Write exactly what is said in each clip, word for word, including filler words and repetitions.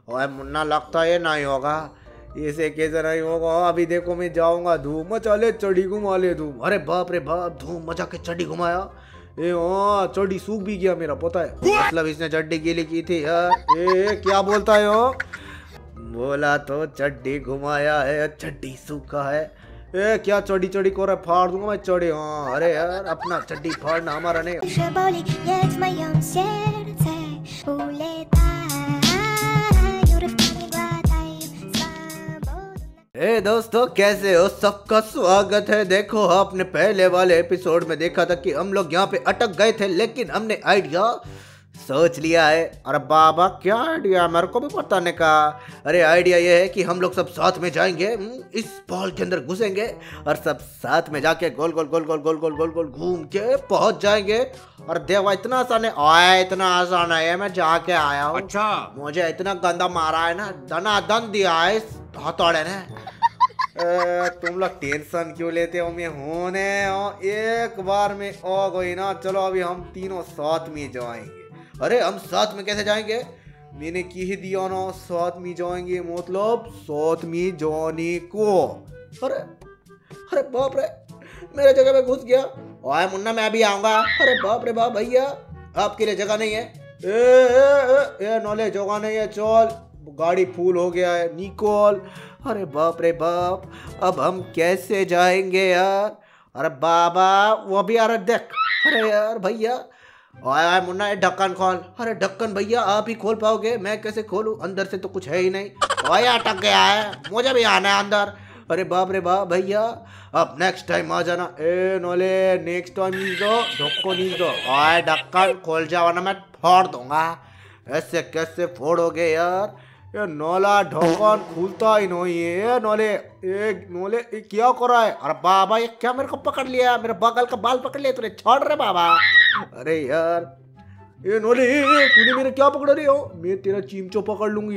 ओए मुन्ना, लगता है नहीं होगा, इसे कैसे नहीं होगा। अभी देखो मैं जाऊंगा, धूम मचा ले चढ़ी घुमा ले धूम। अरे बाप रे बाप, धूम मचा के चढ़ी घुमाया। ए हाँ, चड्डी सूख भी गया मेरा, पता है, मतलब इसने चड्डी गीली की थी यार। ए क्या बोलता है हो? बोला तो चड्डी घुमाया है, चड्डी सूखा है। ए क्या चड्डी चड्डी को रहा, फाड़ दूंगा मैं चड्डी। हाँ अरे यार, अपना चड्डी फाड़ना हमारा नहीं। ए दोस्तों, कैसे हो? सबका स्वागत है। देखो, आपने पहले वाले एपिसोड में देखा था कि हम लोग यहाँ पे अटक गए थे, लेकिन हमने आइडिया सोच लिया है। अरे बाबा, क्या आइडिया? मेरे को भी पता नहीं का। अरे आइडिया ये है कि हम लोग सब साथ में जाएंगे, इस बॉल के अंदर घुसेंगे और सब साथ में जाके गोल गोल गोल गोल गोल गोल गोल गोल घूम के पहुंच जाएंगे। और देवा, इतना आसान है? आया, इतना आसान है, मैं जाके आया हूँ। अच्छा, मुझे इतना गंदा मारा है ना, दना दन दिया है इस हथौड़े ने। ए, तुम लोग टेंशन क्यों लेते हो? मैं होने एक बार में ओ गई ना। चलो अभी हम तीनों साथ में जाएंगे। अरे हम साथ में कैसे जाएंगे? मैंने की ही दिया ना, साथ में जाएंगे मतलब साथ में जाने को। अरे अरे बाप रे, मेरे जगह पे घुस गया। ओए मुन्ना, मैं भी आऊंगा। अरे बाप रे बाप, भैया आपके लिए जगह नहीं है। ए, ए, ए, ए नॉले, जगह नहीं है, चल, गाड़ी फुल हो गया है, निकोल। अरे बाप रे बाप, अब हम कैसे जाएंगे यार? अरे बाबा, वो भी यार देख। अरे यार भैया, ओए ओए मुन्ना, ये ढक्कन खोल। अरे ढक्कन भैया आप ही खोल पाओगे, मैं कैसे खोलूं? अंदर से तो कुछ है ही नहीं। ओए अटक गया है, मुझे भी आना है अंदर। अरे बाप रे बाप भैया, अब नेक्स्ट टाइम आ जाना। ए नोले, नेक्स्ट टाइम नीच दो, ढक्कन नीच दो। ओए ढक्कन खोल जाओ ना, मैं फोड़ दूंगा। ऐसे कैसे फोड़ोगे यार? ये नोला ढक्कन खुलता ही नहीं है। नोले एक नोले ये क्या कर रहा है? अरे बाबा, ये क्या मेरे को पकड़ लिया? मेरे बगल का बाल पकड़ लिया तूने, छोड़ रहे बाबा। अरे यार, ये नोले, तूने मेरे क्या पकड़ रही हो? मैं तेरा चिमचो पकड़ लूंगी।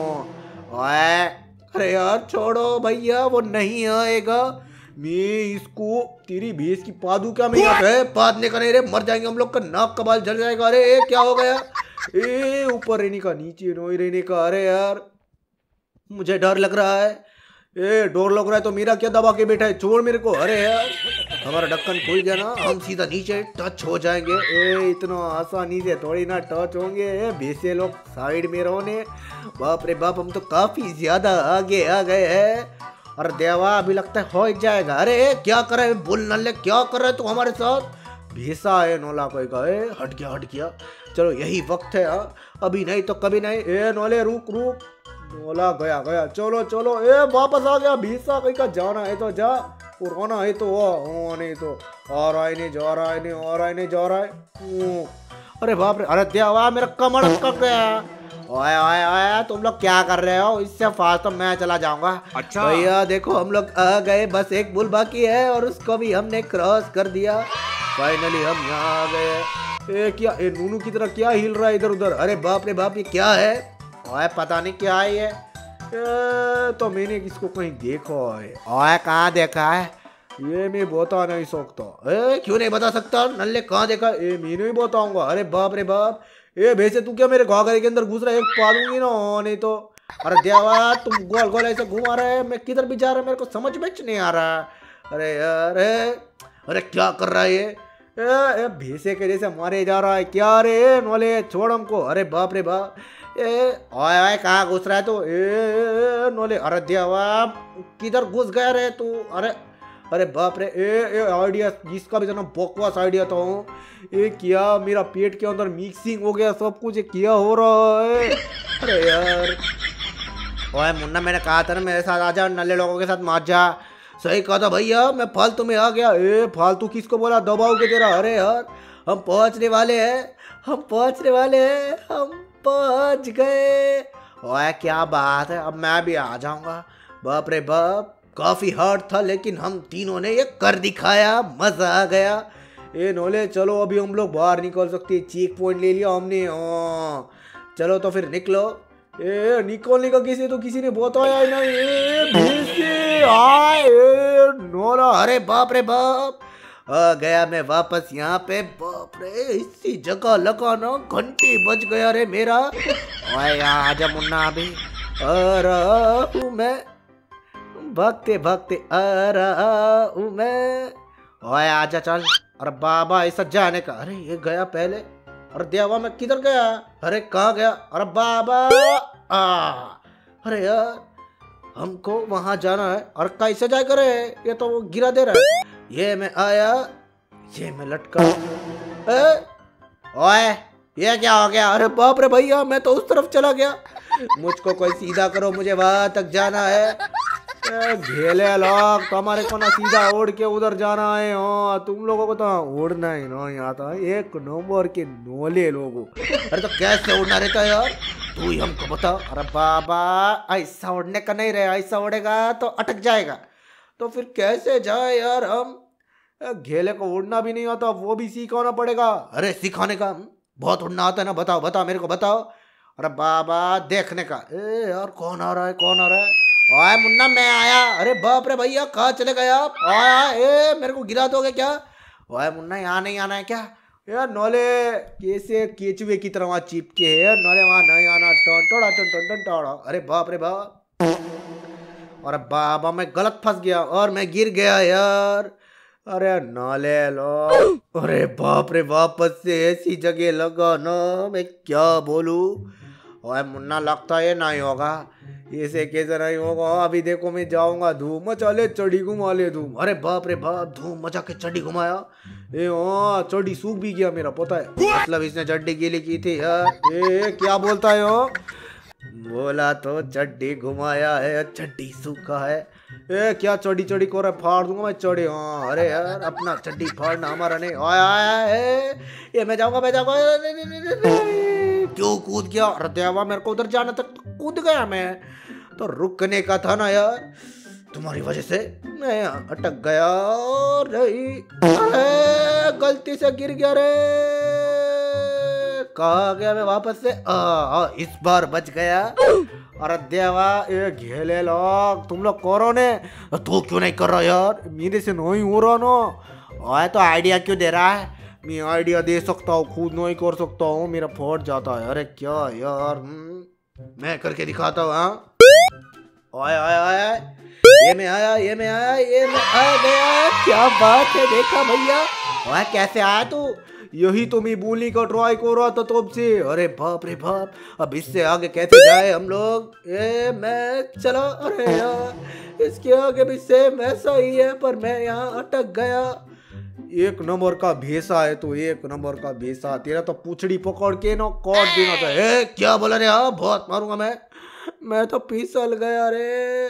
ओए अरे यार छोड़ो भैया, वो नहीं आएगा। मैं इसको तेरी भैंस की पादू क्या में पादने का नहीं रे, मर जाएंगे हम लोग का, नाक का बाल जल जाएगा। अरे ए, क्या हो गया? ए ऊपर रहने का, नीचे नहीं रहने का। अरे यार मुझे डर लग रहा है। ए डर लग रहा है तो मेरा क्या दबा के बैठा है? छोड़ मेरे को। अरे यार, हमारा ढक्कन खुल गया ना, हम सीधा नीचे टच हो जाएंगे। ए इतना आसानी से थोड़ी ना टच होंगे, भैंसे लोग साइड में रहोने। बाप रे बाप, हम तो काफी ज्यादा आगे आ गए हैं। और देवा, अभी लगता है हो जाएगा। अरे क्या कर रहे है? बोल नल्ले, क्या कर रहे है तू हमारे साथ? भैंसा है नोला कोई का। ए हट गया हट गया, चलो यही वक्त है। हाँ, अभी नहीं तो कभी नहीं। ए नोले रुक रुक, नोला गया गया, चलो चलो। ए वापस आ गया भैंसा कहीं का। जाना है तो जा, और रोना है तो वो, नहीं तो आ रहा है नहीं, जा रहा है नहीं, आ रहा है नहीं, जा रहा है। अरे बाप रे, अरे देवा मेरा कमर अटक गया। ओए ओए ओए, तुम लोग क्या कर रहे हो? इससे फास्ट तो मैं चला जाऊंगा। अच्छा भैया देखो, हम लोग आ गए, बस एक बुल बाकी है और उसको भी हमने क्रॉस कर दिया। फाइनली हम यहाँ आ गए। ए क्या, ए नूनू की तरह क्या हिल रहा है इधर उधर? अरे बाप रे बाप, ये क्या है? ओए पता नहीं क्या है ये। ए, तो मैंने इसको कहीं देखा है। ओए कहाँ देखा है? ये मैं बता नहीं सकता। ए क्यों नहीं बता सकता? नल्ले कहाँ देखा? ए मैं नहीं बताऊंगा। अरे बाप रे बाप, ए भैंसे तू क्या मेरे घाघरे के अंदर घुस रहा है? एक पालूंगी ना, नहीं तो। अरे देवा, तुम गोल गोल ऐसे घुमा रहे हैं, मैं किधर भी जा रहा है मेरे को समझ में नहीं आ रहा। अरे यार, अरे क्या कर रहा है ये? ए भैंसे के जैसे मारे जा रहा है क्या रे? नोले छोड़ हमको। अरे बाप रे बाप, ए ओए ओए कहाँ घुस रहा है तू? ए नोले, अरे देवा किधर घुस गया रे तू? अरे अरे बाप रे, ए ए आइडिया जिसका भी जना बकवास आइडिया था, ये क्या मेरा पेट के अंदर मिक्सिंग हो गया सब कुछ, ये क्या हो रहा है? अरे यार, ओए मुन्ना, मैंने कहा था ना मेरे साथ आजा, नल्ले लोगों के साथ मत जा। सही कहा था भैया, मैं फालतू में आ गया। ए फालतू किसको बोला? दबाओगे तेरा। अरे यार, हम पहुंचने वाले हैं, हम पहुंचने वाले हैं, हम पहुंच गए। ओए क्या बात है, अब मैं भी आ जाऊंगा। बाप रे बाप, काफी हार्ड था लेकिन हम तीनों ने ये कर दिखाया, मजा आ गया। ए नोले चलो, अभी हम लोग बाहर निकल सकते हैं, चेक पॉइंट ले लिया हमने। ओ, चलो तो फिर निकलो। ए निकलने का किसी तो किसी ने बताया नहीं। ए भैंसे आए, ए नोला, अरे बाप रे बाप, आ गया मैं वापस यहाँ पे। बाप रे, इसी जगह लगा ना, घंटी बज गया रे मेरा। ओए यहाँ आजा मुन्ना, अभी आ रहा हूँ मैं, भागते भागते आ रहा हूँ मैं। ओए आजा चल। अरे बाबा ऐसा जाने का, अरे ये गया पहले। अरे देवा मैं किधर गया, अरे कहाँ गया, अरे बाबा आ, अरे यार हमको वहां जाना है और कैसे जाए करे, ये तो वो गिरा दे रहा है। ये मैं आया, ये मैं लटका। ओए ये क्या हो गया, अरे बाप रे भैया मैं तो उस तरफ चला गया, मुझको कोई सीधा करो, मुझे वहां तक जाना है। घेले लोग तुम्हारे को ना सीधा उड़ के उधर जाना है, हाँ तुम लोगों को तो उड़ना ही नहीं आता, एक नंबर के नोले लोगों। अरे तो कैसे उड़ना रहता है यार, तू ही हमको बता। अरे बाबा ऐसा उड़ने का नहीं रहे, ऐसा उड़ेगा तो अटक जाएगा, तो फिर कैसे जाए यार हम। घेले को उड़ना भी नहीं आता, वो भी सीखाना पड़ेगा। अरे सिखाने का, बहुत उड़ना आता है ना, बताओ बताओ मेरे को बताओ। अरे बाबा देखने का। ए यार कौन आ रहा है, कौन आ रहा है। ओए मुन्ना मैं आया। अरे बाप रे भैया कहाँ चले गए आप, आया ए मेरे को गिरा दोगे क्या। ओए मुन्ना यहाँ नहीं आना है क्या, यार नौले कैसे केचुए की तरह वहाँ चिपके है, नौले वहाँ नहीं आना, टन टोड़ा टन टन टन टोड़ा। अरे बाप रे बाप, अरे बाबा मैं गलत फंस गया और मैं गिर गया यार। अरे नाले लो, अरे बाप रे वापस से ऐसी जगह लगा ना, मैं क्या बोलूं। ओए मुन्ना लगता है नहीं होगा, ऐसे कैसे नहीं होगा। अभी देखो मैं जाऊंगा, धूम मचा ले चढ़ी घुमा ले धूम। अरे बाप रे बाप, धूम मचा के चढ़ी घुमाया, ए हाँ चढ़ी सूख भी गया मेरा, पता है, मतलब इसने चड्डी गीली की थी यार। ए क्या बोलता है हो, बोला तो चड्डी घुमाया है, चड्डी सूखा है। ए क्या चढ़ी चढ़ी को रहा, फाड़ दूंगा मैं चढ़ी। हाँ अरे यार अपना चड्डी फाड़ना हमारा नहीं। आया आया ये मैं जाऊंगा, मैं जाऊंगा। क्यों कूद गया, अरे देवा मेरे को उधर जाना था, कूद गया मैं, तो रुकने का था ना यार, तुम्हारी वजह से मैं अटक गया। रही अरे गलती से गिर गया रे, कहा गया मैं वापस से। आ, आ, इस बार बच गया। अरे देवा ये घेले लोग तुम लोग करो ने, तू क्यों नहीं कर रहा यार, मेरे से नहीं हो रहा ना। आए तो आइडिया क्यों दे रहा है, मैं आइडिया दे सकता हूँ, खुद नहीं कर सकता हूँ, मेरा फट जाता है। अरे क्या यार, मैं करके दिखाता हूँ। हाँ आया आया आया, ये मैं आया, ये मैं आया, ये मैं आ गया। क्या बात है, देखा भैया। वह कैसे आया तू, यही तो मैं बोलने का ट्राई कर रहा था तुम से। अरे बाप रे बाप, अब इससे आगे कैसे जाए हम लोग। ए मैं चला, अरे यार इसके आगे भी सेम ऐसा ही है, पर मैं यहाँ अटक गया। एक नंबर का भेसा है तो, एक नंबर का भेसा, तेरा तो पूछड़ी पकड़ के ना काट देना था। ए क्या बोला रे, हाँ बहुत मारूंगा मैं मैं तो फिसल गया रे।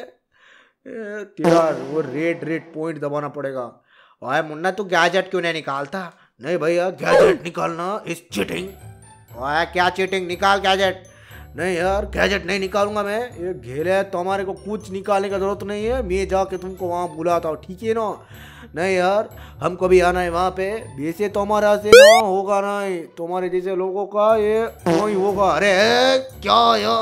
तेरा वो रेड रेड पॉइंट दबाना पड़ेगा। भाई मुन्ना तू गैजेट क्यों नहीं निकालता। नहीं भैया गैजेट निकालना इस चीटिंग। भाई क्या चीटिंग, निकाल गैजेट। नहीं यार गैजेट नहीं निकालूंगा मैं, ये घेले तो हमारे को कुछ निकालने का जरूरत नहीं है, मैं जाके तुमको वहाँ बुलाता हूँ, ठीक है ना। नहीं यार हमको भी आना है वहाँ पे, वैसे तो हमारा से ना होगा नहीं, तुम्हारे जैसे लोगों का ये नहीं होगा। अरे क्या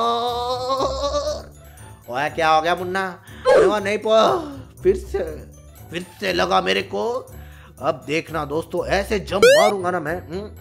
यार, वह क्या हो गया मुन्ना, वहाँ नहीं पा, फिर से फिर से लगा मेरे को। अब देखना दोस्तों, ऐसे जंप मारूंगा ना मैं,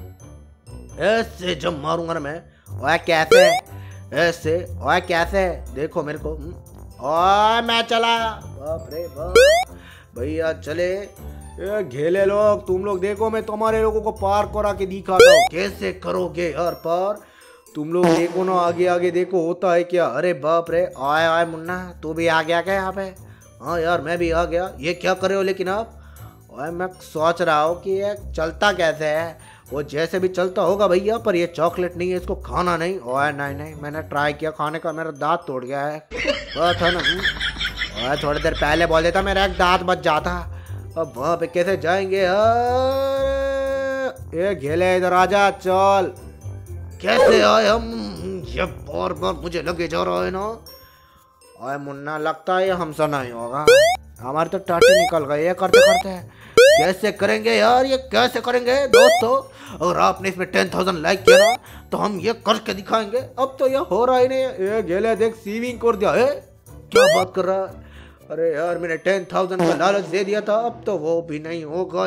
ऐसे जंप मारूंगा ना मैं। वह कैसे, ऐसे वह कैसे, देखो मेरे को। ओए मैं चला, बाप रे बाप भैया चले। ये घेले लोग तुम लोग देखो, मैं तुम्हारे लोगों को पार करा के दिखाता हूँ, कैसे करोगे यार पार। तुम लोग देखो ना, आगे आगे देखो होता है क्या। अरे बाप रे, आए आए मुन्ना तू भी आ गया क्या यहाँ पे। हाँ यार मैं भी आ गया। ये क्या कर रहे हो लेकिन आप। ओए मैं सोच रहा हूँ कि ये चलता कैसे है। वो जैसे भी चलता होगा भैया, पर ये चॉकलेट नहीं है, इसको खाना नहीं। ओए नहीं नहीं मैंने ट्राई किया खाने का, मेरा दांत तोड़ गया है। था ना, ओए थोड़ी देर पहले बोल देता मेरा एक दांत बच जाता। अब वहाँ पे कैसे जाएंगे यार। ये घेले इधर आजा, चल। कैसे आए हम, ये बार बार मुझे लगे जा रहा है ना। ओए मुन्ना लगता है हमसे नहीं होगा, हमारे तो टाटे निकल गए ये करते करते। कैसे करेंगे यार, ये कैसे करेंगे दोस्तों। अगर आपने इसमें टेन थाउजेंड लाइक किया ना तो हम ये करके दिखाएंगे। अब तो ये हो रहा ही नहीं है। ये घेले देख स्विमिंग कर दिया है, क्या बात कर रहा है। अरे यार मैंने टेन थाउजेंड का लालच दे दिया था, अब तो वो भी नहीं होगा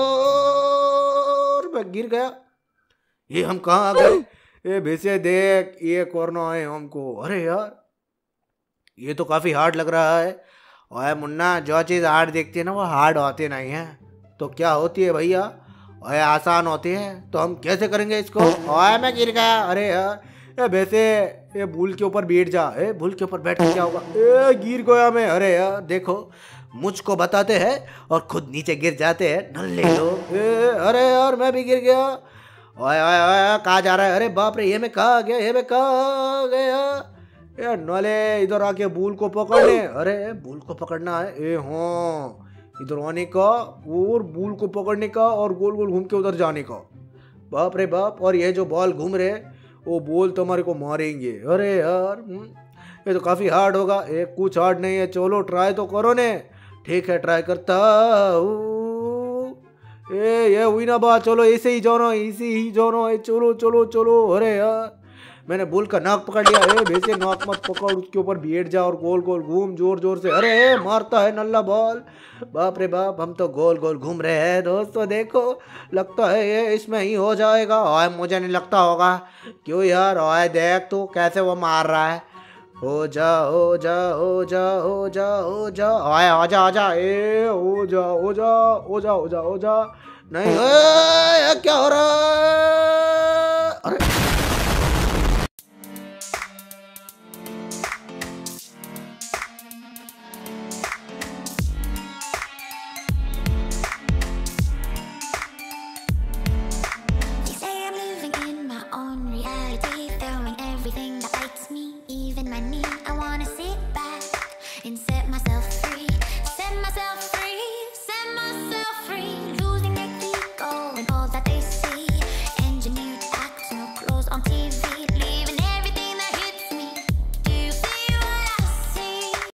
यार। मैं गिर गया। ये हम कहाँ आ गए? ये भैंसे देख, ये कोरोना है हमको। अरे यार ये तो काफी हार्ड लग रहा है। ओए मुन्ना, जो चीज हार्ड देखती है ना वो हार्ड होती नहीं है। तो क्या होती है भैया? ओए आसान होती है। तो हम कैसे करेंगे इसको? ओए मैं गिर गया। अरे यार ए वैसे ये भूल के ऊपर बैठ जा। ए भूल के ऊपर बैठ के क्या होगा? ए गिर गया मैं। अरे यार देखो, मुझको बताते हैं और खुद नीचे गिर जाते हैं नल्ले लोग। ए अरे यार मैं भी गिर गया। ओए ओए ओए कहाँ जा रहा है? अरे बाप रे, ये मैं कहाँ आ गया? ये मैं कहाँ आ गया? यार नले इधर आके भूल को पकड़ने। अरे भूल को पकड़ना है। ए हाँ, इधर आने का और भूल को पकड़ने का और गोल गोल घूम के उधर जाने का। बाप रे बाप। और ये जो बॉल घूम रहे वो बॉल तो हमारे को मारेंगे। अरे यार ये तो काफ़ी हार्ड होगा। ये कुछ हार्ड नहीं है, चलो ट्राई तो करो ने। ठीक है ट्राई करता हूँ। ए ये हुई ना बात, चलो ऐसे ही जाना, ऐसे ही जाना। चलो चलो चलो। अरे यार मैंने भूल का नाक पकड़ लिया। ए वैसे नाक मत पकड़, उसके ऊपर बैठ जा और गोल गोल घूम जोर जोर से। अरे मारता है नल्ला बॉल। बाप रे बाप, हम तो गोल गोल घूम रहे हैं दोस्तों। देखो लगता है ये इसमें ही हो जाएगा। ओए मुझे नहीं लगता होगा। क्यों यार? ओए देख तू कैसे वो मार रहा है। हो जा हो जा हो जा हो जा हो जा। ओए हो जा हो जा। ए हो जा हो जा हो जा हो जा हो जा। नहीं ए, क्या हो रहा है? अरे everything that bites me, even my knee. I wanna sit back and say